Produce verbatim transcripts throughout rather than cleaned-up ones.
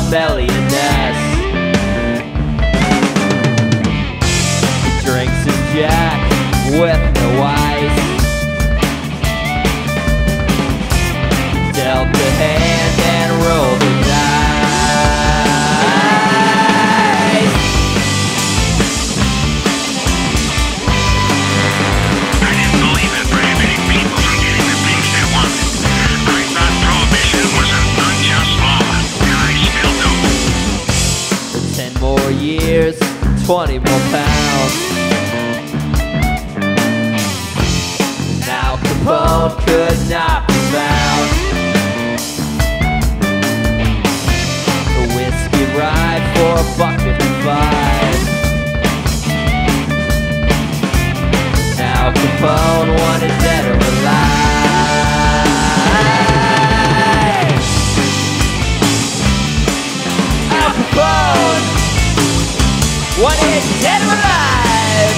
millionaires. He drinks his Jack with no ice. Dealt the hand and rolled the dice. I didn't believe in prohibiting people from getting the things they wanted. I thought prohibition was an unjust law, and I still do. For ten more years, twenty more pounds. Now Capone could not be found. The whiskey ride for a buck fifty-five. Now Capone wanted dead or alive. Now Capone wanted dead or alive.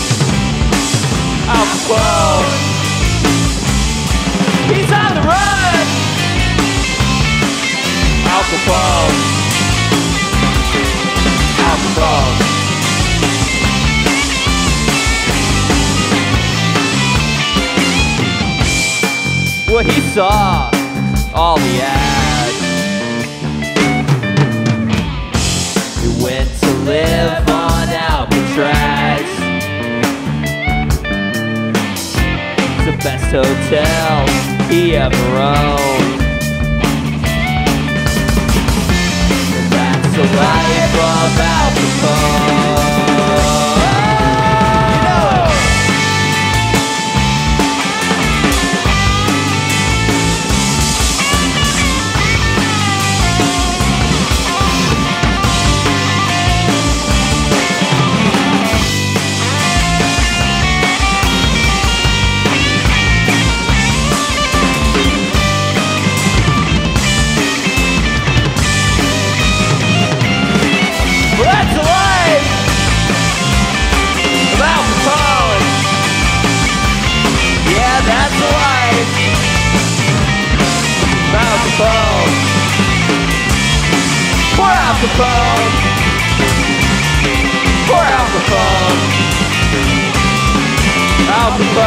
Al Capone, he's on the run. Al Capone, Al Capone. Well, he saw all the ads. He went to live on Alcatraz. The best hotel he ever owned. And that's the life of Al Capone. That's the life of Al Capone. Yeah, that's the life of Al Capone. Poor Al Capone. Poor Al Capone. Al Capone.